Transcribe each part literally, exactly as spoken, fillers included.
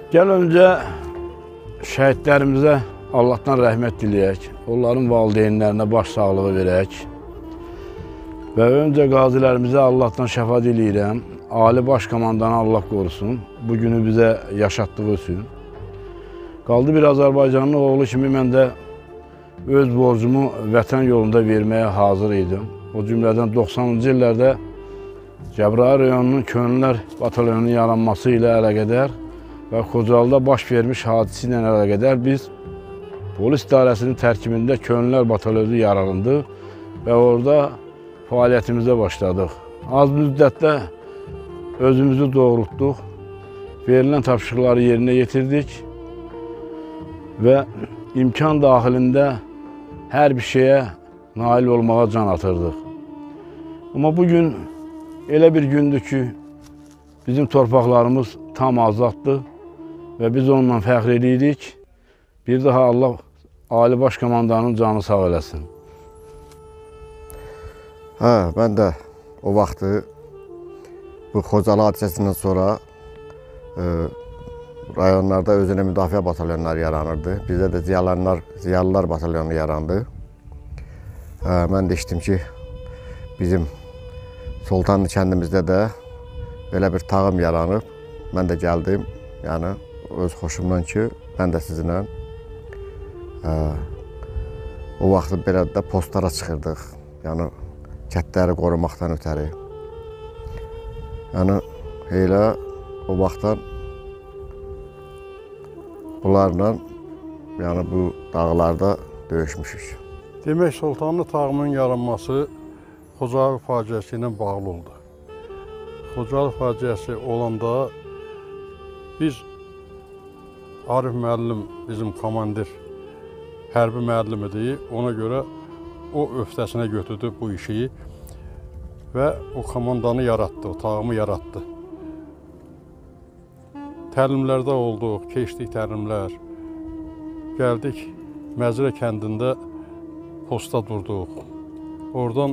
Gəl öncə şəhidlərimizə Allahdan rəhmət diləyək, onların valideynlərinə baş sağlığı verək və öncə qazilərimizə Allahdan şəfa diləyirəm. Ali Baş Komandanı Allah qorusun, bu günü bizə yaşatdığı üçün. Qaldı bir Azərbaycanlı oğlu kimi mən də öz borcumu vətən yolunda verməyə hazır idim. O cümlədən doxsanıncı illərdə Cəbrayıl rayonunun Könüllülər batalyonunun yaranması ilə əlaqədar və Xocalıda baş vermiş hadisi ilə əlaqədar biz polis idarəsinin tərkibində Könüllülər batalyonu yarandı və orada fəaliyyətimizə başladıq. Az müddətdə özümüzü doğrultduq, verilən tapşırıqları yerinə yetirdik və imkan daxilində hər bir şeyə nail olmağa can atırdıq. Amma bugün elə bir gündür ki, bizim torpaqlarımız tam azaddır və biz onunla fəxr edirik. Bir daha Allah Ali Baş Komandanın canı sağ eləsin. Hə, mən də o vaxtı bu Xocalı hadisəsindən sonra e, rayonlarda özünə müdafiə batalyonları yaranırdı. Bizdə də ziyalılar, ziyalılar batalyonu yarandı. Hə, mən də işitdim ki, bizim Sultanlı kəndimizdə də belə bir tağım yaranıb. Mən də gəldim, yəni öz xoşumdan ki, mən də sizinlə ə, o vaxtı belə də postlara çıxırdıq, yəni kətləri qorumaqdan ötəri. Yəni elə o vaxtdan bunlarla yəni bu dağlarda döyüşmüşük. Demək, Sultanlı tağımın yaranması Xocalı faciəsi ilə bağlı oldu. Xocalı faciəsi olanda biz Arif müəllim bizim komandir, hərbi müəllimidir. Ona görə o öhdəsinə götürdü bu işi və o komandanı yaratdı, o tağımı yaratdı. Təlimlərdə olduq, keçdik təlimlər. Gəldik Məzrə kəndində posta durduq. Oradan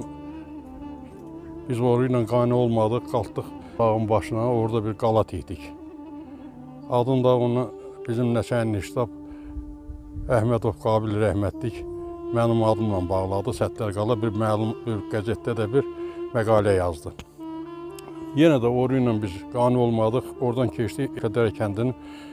biz oru ilə qane olmadıq, qalxdıq dağın başına, orada bir qala tikdik. Adını da onu bizim Nəçənli ştab Əhmədov Qabil rəhmətlik mənim adımla bağladı. Sətlər qala bir məlum bir qəzetdə də bir məqalə yazdı. Yenə də oru ilə biz qane olmadıq, oradan keçdik Mülkədərə kəndini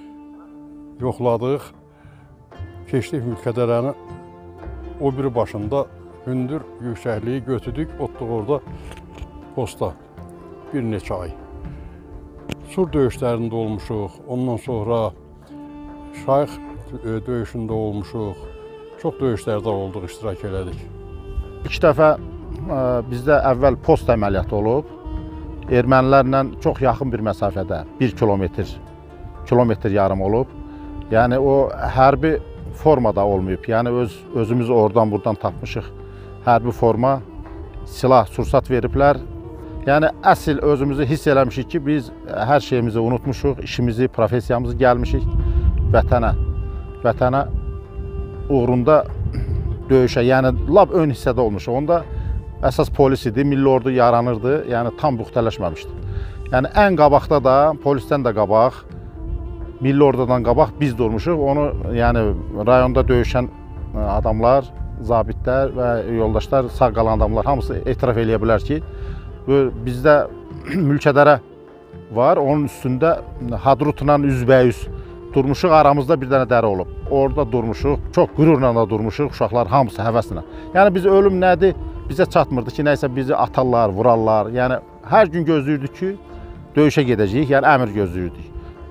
yoxladıq. Keçdik Mülkədərəni o biri başında hündür yüksəkliyi götürdük, otduq orada posta bir neçə ay. Sur döyüşlərində olmuşuq, ondan sonra Şayx döyüşündə olmuşuq, çox döyüşlərdə olduq, iştirak elədik. İlk dəfə bizdə əvvəl post əməliyyatı olub, ermənilərlə çox yaxın bir məsafədə, bir kilometr, kilometr yarım olub. Yəni o hərbi formada olmayıb, yəni öz, özümüz oradan buradan tapmışıq hərbi forma, silah, sursat veriblər. Yəni əsl özümüzü hiss eləmişik ki, biz hər şeyimizi unutmuşuq, işimizi, profesiyamızı gəlmişik vətənə. Vətənə uğrunda döyüşə, yəni lab ön hissədə olmuşuq. Onda əsas polis idi, milli ordu yaranırdı, yəni tam buxtələşməmişdi. Yəni ən qabaqda da, polisdən də qabaq, milli ordudan qabaq biz durmuşuq. Onu yəni rayonda döyüşən adamlar, zabitlər və yoldaşlar, sağ qalan adamlar hamısı etiraf eləyə bilər ki, bizdə Mülkədərə var, onun üstündə Hadrutla üzbəyüz durmuşuq, aramızda bir dənə dəri olub. Orada durmuşuq, çox qürurla da durmuşuq, uşaqlar hamısı həvəslə. Yəni biz ölüm nədir, bizə çatmırdı ki, nəysə bizi atarlar, vurarlar. Yəni hər gün gözləyirdik ki, döyüşə gedəcəyik, yəni əmr gözləyirdik.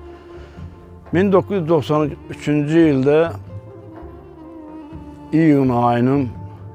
min doqquz yüz doxsan üçüncü ildə iyun ayının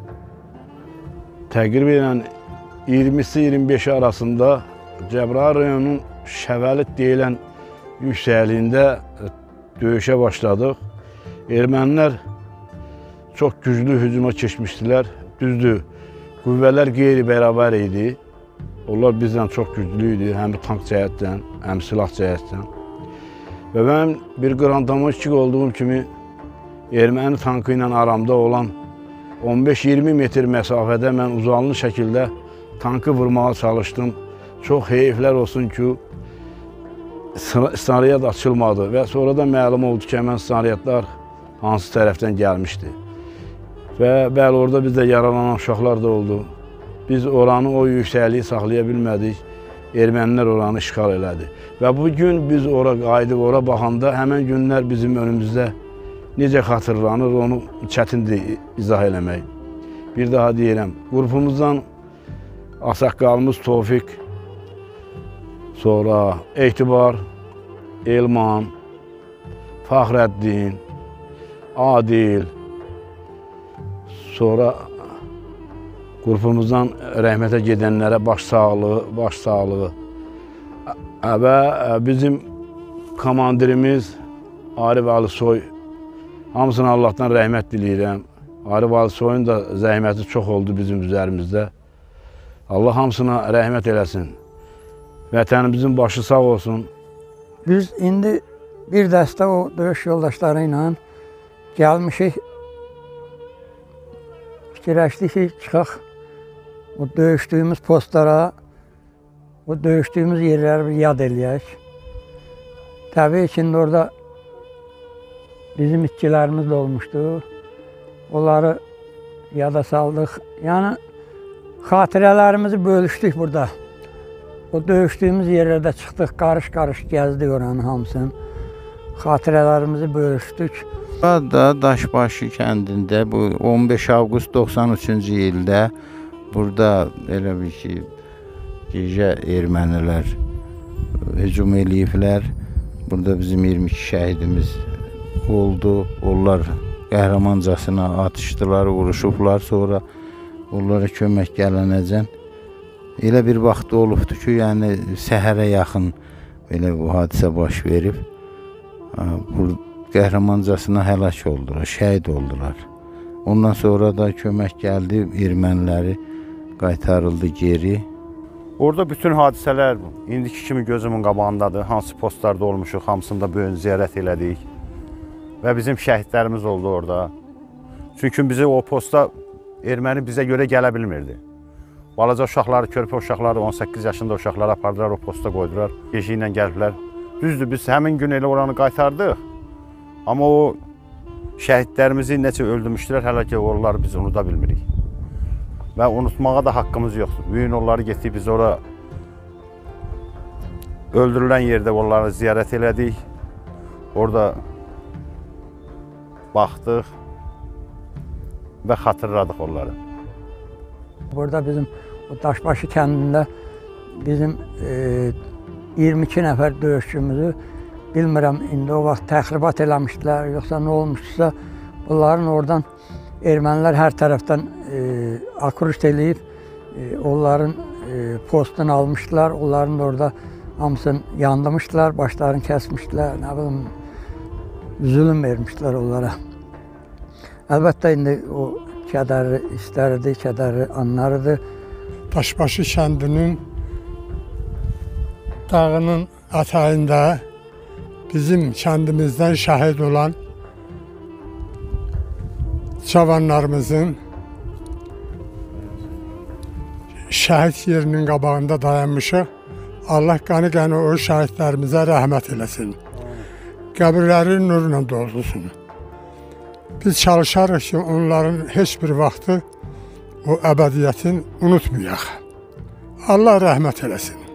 təqribən iyirmisi iyirmi beşi arasında Cəbrayıl rayonunun Şəvəlit deyilən yüksəkliyində döyüşə başladıq. Ermənilər çox güclü hücuma keçmişdilər. Düzdür, qüvvələr qeyri-bərabər idi. Onlar bizdən çox güclü idi, həm tank cəhətdən, həm silah cəhətdən. Və mənim bir qrandamoçik olduğum kimi erməni tankı ilə aramda olan on beş iyirmi metr məsafədə mən uzanlı şəkildə tankı vurmağa çalışdım. Çox heyiflər olsun ki, snaryad açılmadı və sonra da məlum oldu ki, həmən snaryadlar hansı tərəfdən gəlmişdi. Və bəli, orada bizdə yaralanan uşaqlar da oldu. Biz oranı o yüksəkliyi saxlaya bilmədik. Ermənilər oranı işğal elədi. Və bu gün biz ora qayıdıb, ora baxanda həmən günlər bizim önümüzdə necə xatırlanır, onu çətindir izah eləmək. Bir daha deyirəm, qrupumuzdan ağsaqqalımız Tofiq, sonra Etibar, Elman, Fəxrəddin, Adil, sonra qrupumuzdan rəhmətə gedənlərə baş sağlığı, baş sağlığı və bizim komandirimiz Arif Əlisoy, hamısına Allahdan rəhmət diləyirəm. Arif Əlisoyun da zəhməti çox oldu bizim üzərimizdə. Allah hamısına rəhmət eləsin. Vətənimizin başı sağ olsun. Biz indi bir dəstə o döyüş yoldaşları ilə gəlmişik. Fikirləşdik ki, çıxaq o döyüşdüyümüz postlara, o döyüşdüyümüz yerləri bir yad eləyək. Təbii ki, orada bizim itkilərimiz də olmuşdu. Onları yada saldıq. Yəni, xatirələrimizi bölüşdük burada. O döyüşdüyümüz yerlərdə çıxdıq, qarış-qarış gəzdik oranın hamısını. Xatirələrimizi bölüşdük. Burada Daşbaşı kəndində bu on beş avqust doxsan üçüncü ildə burada elə bir ki, gecə ermənilər hücum eləyiblər. Burada bizim iyirmi iki şəhidimiz oldu. Onlar qəhrəmancasına atışdılar, vuruşublar. Sonra onlara kömək gələnəcən elə bir vaxt olubdu ki, yəni səhərə yaxın belə bu hadisə baş verib. Bu qəhrəmancasına həlak oldular, şəhid oldular. Ondan sonra da kömək gəldi, erməniləri qaytarıldı geri. Orada bütün hadisələr indiki kimi gözümün qabağındadır. Hansı postlarda olmuşuq, hamısında böyün ziyarət elədik. Və bizim şəhidlərimiz oldu orada. Çünki bizi o posta erməni bizə görə gələ bilmirdi. Balaca uşaqları, körpə uşaqları, on səkkiz yaşında uşaqları apardılar, o posta qoydular. Yeşi ilə gəliblər. Düzdür, biz həmin gün elə oranı qaytardıq. Amma o şəhidlərimizi necə öldürmüşdülər, hələ ki, onları biz unuda bilmirik. Və unutmağa da haqqımız yoxdur. Bugün onları getdik, biz ora öldürülən yerdə onları ziyarət elədik. Orada baxdıq və xatırladıq onları. Burada bizim o Daşbaşı kəndində bizim e, iyirmi iki nəfər döyüşçümüzü bilmirəm, indi o vaxt təxribat eləmişdilər, yoxsa nə olmuşsa, bunların oradan ermənilər hər tərəfdən e, akruşt eləyib, e, onların e, postunu almışdılar, onların da orada hamısını yandırmışdılar, başlarını kəsmişdilər, nə bilim, zülüm vermişdilər onlara. Əlbəttə, indi o kədərli istərdi, kədərli anlarıdır. Daşbaşı kəndinin dağının ətəyində bizim kəndimizdən şəhid olan cavanlarımızın şəhid yerinin qabağında dayanmışıq. Allah qanı-qanı o şəhidlərimizə rəhmət eləsin. Qəbirləri nurla doldursun. Biz çalışarıq ki, onların heç bir vaxtı o əbədiyyətin unutmayaq. Allah rəhmət eləsin.